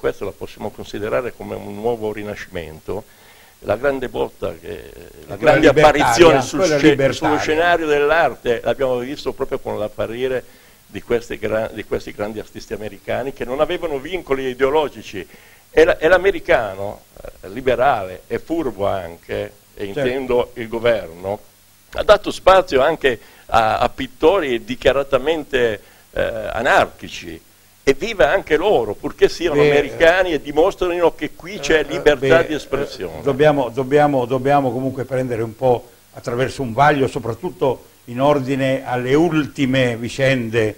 questo la possiamo considerare come un nuovo rinascimento. La grande botta, la grande apparizione sullo scenario dell'arte l'abbiamo visto proprio con l'apparire di questi grandi artisti americani che non avevano vincoli ideologici, e l'americano liberale e furbo anche, e intendo il governo, ha dato spazio anche a pittori dichiaratamente anarchici, e vive anche loro, purché siano americani e dimostrino che qui c'è libertà di espressione. Dobbiamo comunque prendere un po' attraverso un vaglio, soprattutto in ordine alle ultime vicende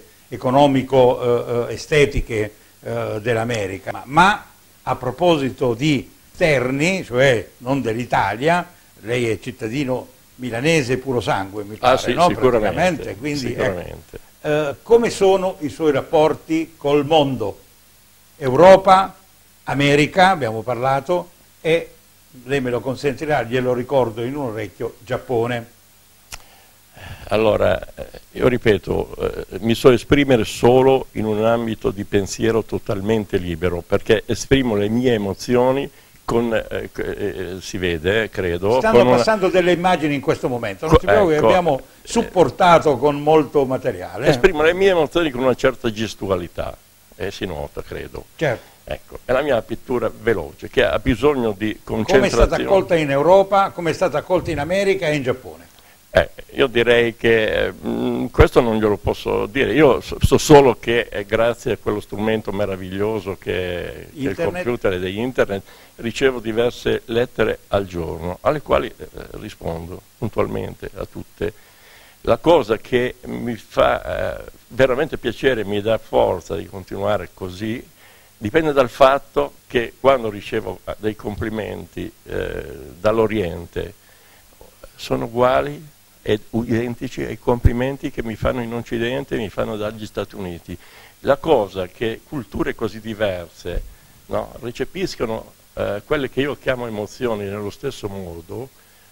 economico-estetiche dell'America. Ma a proposito di esterni, cioè non dell'Italia, lei è cittadino milanese puro sangue, mi pare, sì, no? Sicuramente. Quindi, sicuramente. Come sono i suoi rapporti col mondo? Europa, America, abbiamo parlato, e, lei me lo consentirà, glielo ricordo in un orecchio, Giappone. Allora, io ripeto, mi so esprimere solo in un ambito di pensiero totalmente libero, perché esprimo le mie emozioni si vede, credo. Stanno passando delle immagini in questo momento, non si preoccupi, abbiamo supportato con molto materiale. Esprimo le mie emozioni con una certa gestualità, si nota, credo. Certo. Ecco, è la mia pittura veloce, che ha bisogno di concentrazione. Come è stata accolta in Europa, come è stata accolta in America e in Giappone? Io direi che questo non glielo posso dire, io so solo che grazie a quello strumento meraviglioso che è il computer e di internet ricevo diverse lettere al giorno, alle quali rispondo puntualmente a tutte. La cosa che mi fa veramente piacere, mi dà forza di continuare così, dipende dal fatto che quando ricevo dei complimenti dall'Oriente sono uguali ed identici ai complimenti che mi fanno in Occidente e mi fanno dagli Stati Uniti. La cosa che culture così diverse, no, recepiscono quelle che io chiamo emozioni nello stesso modo,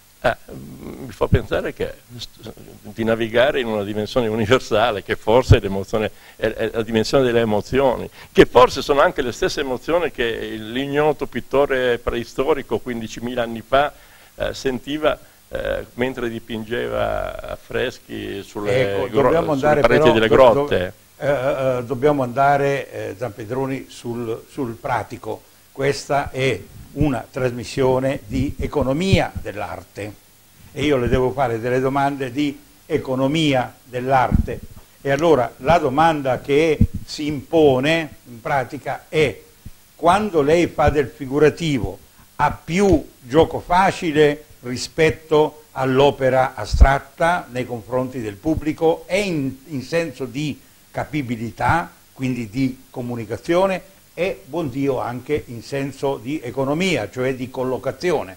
mi fa pensare di navigare in una dimensione universale, che forse è la dimensione delle emozioni, che forse sono anche le stesse emozioni che l'ignoto pittore preistorico 15.000 anni fa sentiva mentre dipingeva affreschi sulle pareti delle grotte. Dobbiamo andare, Zampedroni, sul pratico. Questa è una trasmissione di economia dell'arte e io le devo fare delle domande di economia dell'arte. E allora la domanda che si impone in pratica è: quando lei fa del figurativo, ha più gioco facile rispetto all'opera astratta nei confronti del pubblico, e in senso di capibilità, quindi di comunicazione, e buon Dio anche in senso di economia, cioè di collocazione?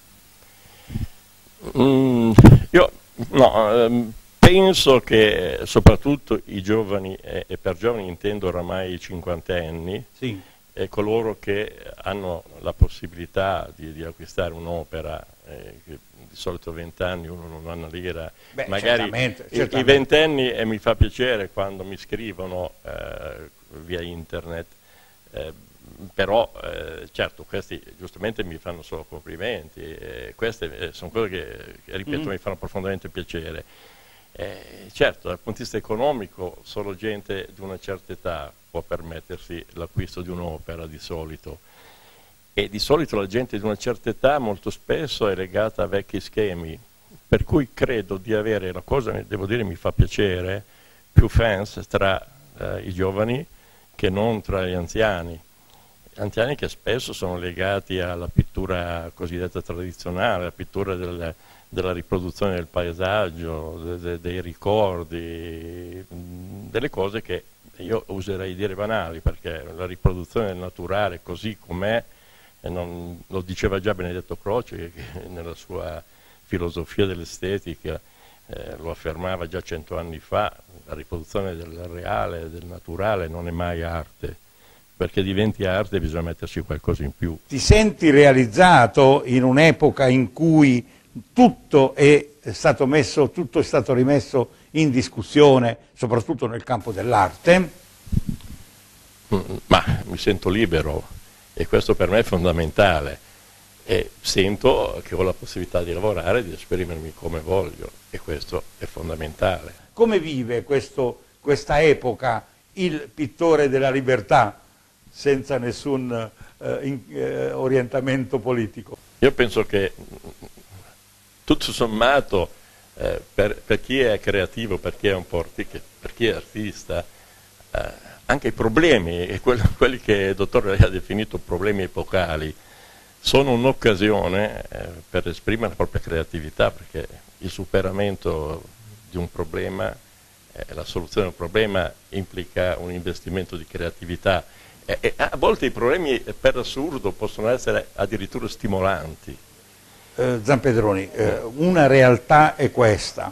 Penso che soprattutto i giovani, e per giovani intendo oramai i cinquantenni, sì, e coloro che hanno la possibilità di acquistare un'opera, di solito 20 anni, uno non ha una lira, magari certamente. I ventenni, e mi fa piacere quando mi scrivono via internet, però certo questi giustamente mi fanno solo complimenti, queste sono cose che ripeto mi fanno profondamente piacere. Certo, dal punto di vista economico solo gente di una certa età può permettersi l'acquisto di un'opera di solito, e di solito la gente di una certa età molto spesso è legata a vecchi schemi, per cui credo di avere, la cosa devo dire mi fa piacere, più fans tra i giovani che non tra gli anziani che spesso sono legati alla pittura cosiddetta tradizionale, alla pittura della riproduzione del paesaggio, dei ricordi, delle cose che io userei dire banali, perché la riproduzione del naturale così com'è, lo diceva già Benedetto Croce, che nella sua filosofia dell'estetica lo affermava già 100 anni fa, la riproduzione del reale, del naturale non è mai arte, perché diventi arte bisogna metterci qualcosa in più. Ti senti realizzato in un'epoca in cui tutto è stato rimesso in discussione, soprattutto nel campo dell'arte? Ma mi sento libero. e questo per me è fondamentale, e sento che ho la possibilità di lavorare, di esprimermi come voglio, e questo è fondamentale. Come vive questa epoca il pittore della libertà senza nessun orientamento politico? Io penso che tutto sommato per chi è creativo, per chi è per chi è artista, anche i problemi, e quelli che il dottore ha definito problemi epocali, sono un'occasione per esprimere la propria creatività, perché il superamento di un problema, la soluzione di un problema implica un investimento di creatività, e a volte i problemi per assurdo possono essere addirittura stimolanti. Zampedroni, una realtà è questa: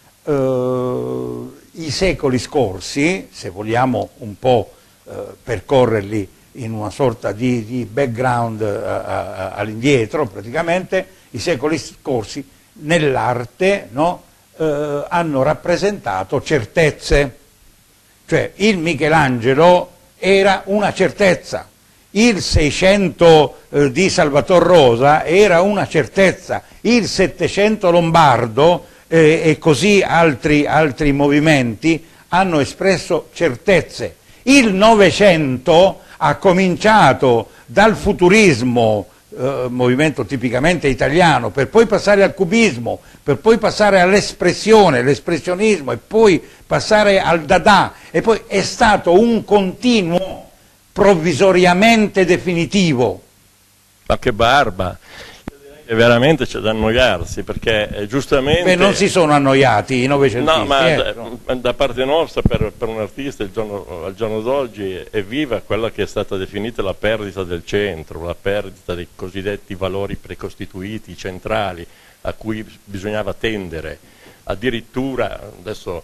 i secoli scorsi, se vogliamo un po' percorrerli in una sorta di background all'indietro, praticamente, i secoli scorsi nell'arte, no, hanno rappresentato certezze, cioè il Michelangelo era una certezza, il 600 di Salvator Rosa era una certezza, il 700 lombardo e così altri movimenti hanno espresso certezze. Il Novecento ha cominciato dal futurismo, movimento tipicamente italiano, per poi passare al cubismo, per poi passare all'espressione, l'espressionismo, e poi passare al Dada, e poi è stato un continuo provvisoriamente definitivo. Ma che barba! E veramente c'è da annoiarsi, perché giustamente... Beh, non si sono annoiati i novecentisti. No, ma da parte nostra, per un artista al giorno d'oggi è viva quella che è stata definita la perdita del centro, la perdita dei cosiddetti valori precostituiti, centrali, a cui bisognava tendere. Addirittura, adesso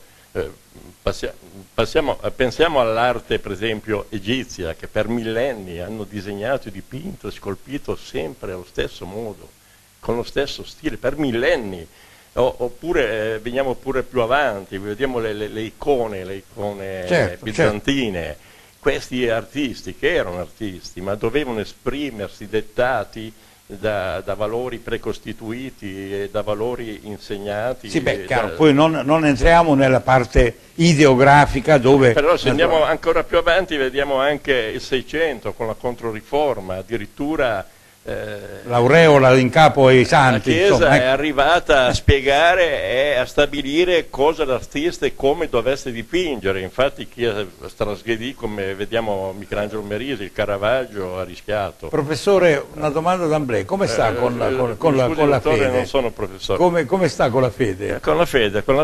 pensiamo all'arte, per esempio, egizia, che per millenni hanno disegnato, dipinto e scolpito sempre allo stesso modo, con lo stesso stile, per millenni. Oppure veniamo pure più avanti, vediamo le icone certo, bizantine. Certo. Questi artisti, che erano artisti, ma dovevano esprimersi dettati da valori precostituiti e da valori insegnati. Sì, beh, chiaro, poi non entriamo nella parte ideografica dove... Però se andiamo ancora più avanti vediamo anche il 600 con la Controriforma, addirittura... l'aureola in capo ai santi. La Chiesa insomma, è arrivata a spiegare e a stabilire cosa l'artista e come dovesse dipingere. Infatti chi trasgredì, come vediamo Michelangelo Merisi, il Caravaggio, ha rischiato. Professore, una domanda d'amblè: come sta con la fede? Non sono professore. Come sta con la fede? Con la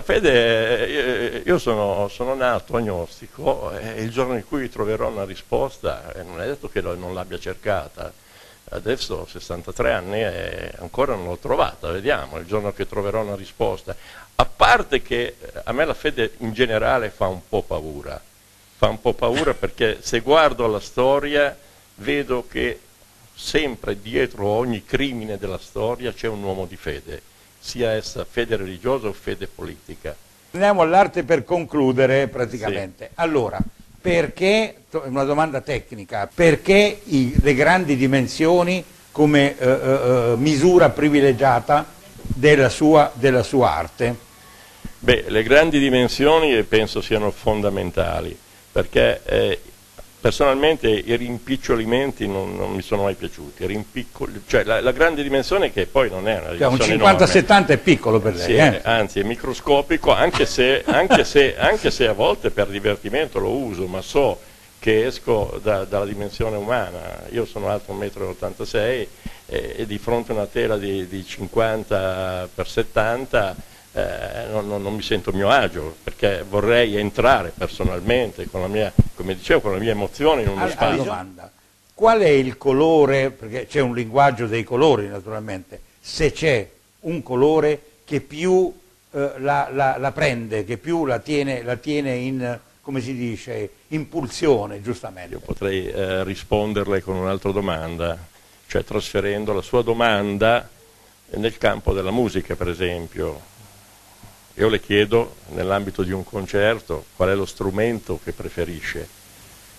fede, io sono nato agnostico, e il giorno in cui troverò una risposta, non è detto che non l'abbia cercata. Adesso ho 63 anni e ancora non l'ho trovata, vediamo, il giorno che troverò una risposta. A parte che a me la fede in generale fa un po' paura perché se guardo la storia vedo che sempre dietro ogni crimine della storia c'è un uomo di fede, sia essa fede religiosa o fede politica. Andiamo all'arte per concludere praticamente. Sì. Allora, perché, una domanda tecnica, perché le grandi dimensioni come misura privilegiata della sua arte? Beh, le grandi dimensioni penso siano fondamentali, perché personalmente i rimpicciolimenti non mi sono mai piaciuti. Cioè la grande dimensione, che poi non è una dimensione un 50-70 è piccolo per lei, sì, anzi è microscopico, anche se a volte per divertimento lo uso, ma so che esco dalla dimensione umana. Io sono alto 1,86 m e di fronte a una tela di 50 x 70 non mi sento a mio agio, perché vorrei entrare personalmente con la mia, come dicevo, con la mia emozione in uno spazio. Domanda: qual è il colore, perché c'è un linguaggio dei colori naturalmente, se c'è un colore che più la prende, che più la tiene in, come si dice, in pulsione, giustamente? Io potrei risponderle con un'altra domanda, cioè trasferendo la sua domanda nel campo della musica, per esempio. Io le chiedo, nell'ambito di un concerto, qual è lo strumento che preferisce.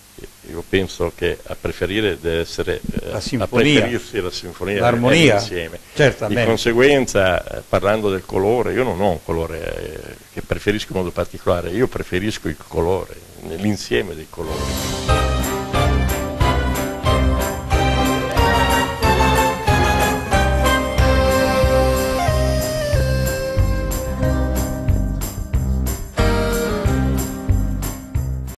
io penso che a preferire deve essere la sinfonia, la sinfonia, l'armonia, insieme. Certamente. Di conseguenza, parlando del colore, io non ho un colore che preferisco in modo particolare, io preferisco il colore, l'insieme dei colori.